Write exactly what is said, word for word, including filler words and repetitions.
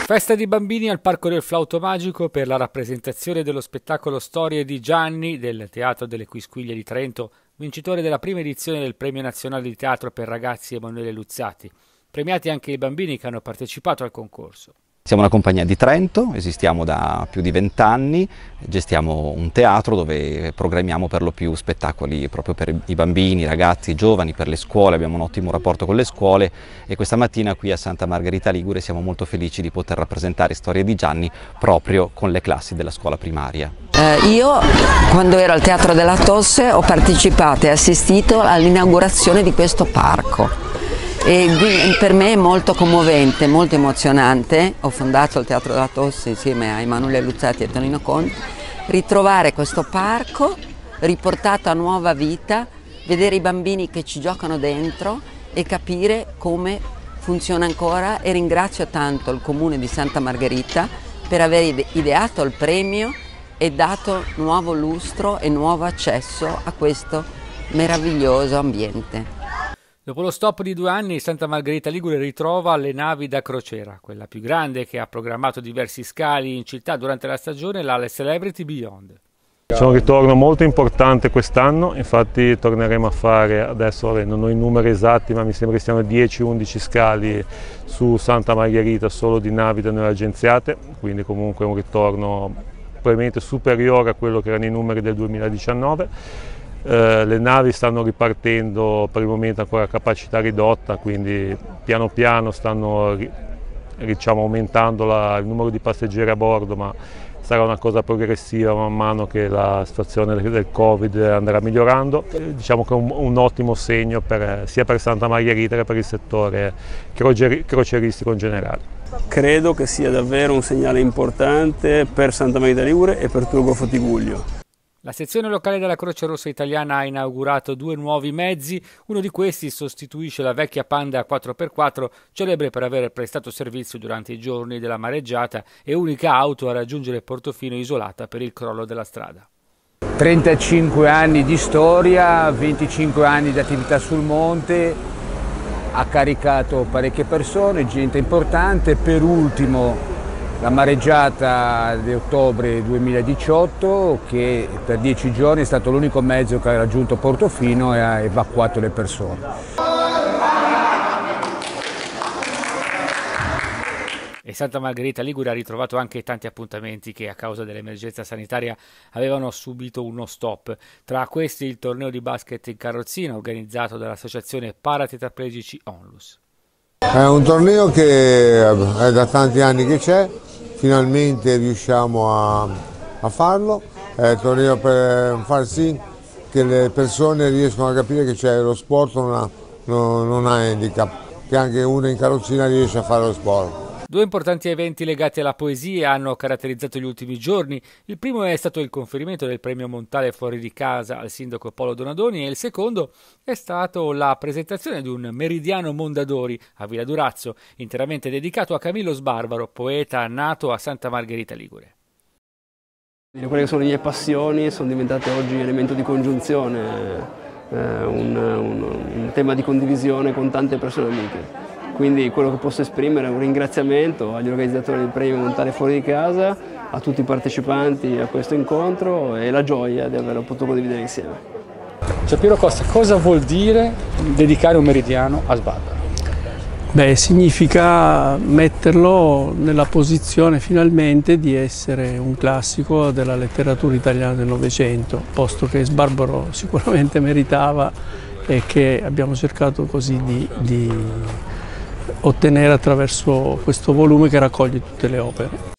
Festa di bambini al Parco del Flauto Magico per la rappresentazione dello spettacolo Storie di Gianni del Teatro delle Quisquiglie di Trento, vincitore della prima edizione del Premio Nazionale di Teatro per Ragazzi Emanuele Luzzati. Premiati anche i bambini che hanno partecipato al concorso. Siamo una compagnia di Trento, esistiamo da più di vent'anni, gestiamo un teatro dove programmiamo per lo più spettacoli proprio per i bambini, i ragazzi, i giovani, per le scuole, abbiamo un ottimo rapporto con le scuole e questa mattina qui a Santa Margherita Ligure siamo molto felici di poter rappresentare Storie di Gianni proprio con le classi della scuola primaria. Eh, io quando ero al Teatro della Tosse ho partecipato e assistito all'inaugurazione di questo parco. E per me è molto commovente, molto emozionante. Ho fondato il Teatro della Tosse insieme a Emanuele Luzzati e Tonino Conti. Ritrovare questo parco riportato a nuova vita, vedere i bambini che ci giocano dentro e capire come funziona ancora, e ringrazio tanto il Comune di Santa Margherita per aver ideato il premio e dato nuovo lustro e nuovo accesso a questo meraviglioso ambiente. Dopo lo stop di due anni, Santa Margherita Ligure ritrova le navi da crociera, quella più grande che ha programmato diversi scali in città durante la stagione, la Celebrity Beyond. C'è un ritorno molto importante quest'anno, infatti torneremo a fare, adesso non ho i numeri esatti, ma mi sembra che siano dieci undici scali su Santa Margherita solo di navi da noi agenziate, quindi comunque un ritorno probabilmente superiore a quello che erano i numeri del duemiladiciannove. Uh, le navi stanno ripartendo, per il momento ancora a capacità ridotta, quindi piano piano stanno diciamo, aumentando la, il numero di passeggeri a bordo, ma sarà una cosa progressiva man mano che la situazione del Covid andrà migliorando. Diciamo che è un, un ottimo segno per, sia per Santa Margherita che per il settore croceristico in generale. Credo che sia davvero un segnale importante per Santa Margherita Ligure e per tutto il Golfo Tigullio. La sezione locale della Croce Rossa Italiana ha inaugurato due nuovi mezzi, uno di questi sostituisce la vecchia Panda quattro per quattro, celebre per aver prestato servizio durante i giorni della mareggiata e unica auto a raggiungere Portofino isolata per il crollo della strada. trentacinque anni di storia, venticinque anni di attività sul monte, ha caricato parecchie persone, gente importante, per ultimo la mareggiata di ottobre duemiladiciotto che per dieci giorni è stato l'unico mezzo che ha raggiunto Portofino e ha evacuato le persone. E Santa Margherita Ligure ha ritrovato anche tanti appuntamenti che a causa dell'emergenza sanitaria avevano subito uno stop. Tra questi il torneo di basket in carrozzina organizzato dall'associazione Paratetraplegici Onlus. È un torneo che è da tanti anni che c'è, finalmente riusciamo a, a farlo, è un torneo per far sì che le persone riescano a capire che c'è lo sport non ha, non, non ha handicap, che anche uno in carrozzina riesce a fare lo sport. Due importanti eventi legati alla poesia hanno caratterizzato gli ultimi giorni. Il primo è stato il conferimento del premio Montale Fuori di Casa al sindaco Paolo Donadoni e il secondo è stato la presentazione di un Meridiano Mondadori a Villa Durazzo, interamente dedicato a Camillo Sbarbaro, poeta nato a Santa Margherita Ligure. Quelle che sono le mie passioni sono diventate oggi elemento di congiunzione, eh, un, un, un tema di condivisione con tante persone amiche. Quindi quello che posso esprimere è un ringraziamento agli organizzatori del premio Montale Fuori di Casa, a tutti i partecipanti a questo incontro e la gioia di averlo potuto condividere insieme. Cioè, Piero Costa, cosa vuol dire dedicare un meridiano a Sbarbaro? Beh, significa metterlo nella posizione finalmente di essere un classico della letteratura italiana del Novecento, posto che Sbarbaro sicuramente meritava e che abbiamo cercato così di, di ottenere attraverso questo volume che raccoglie tutte le opere.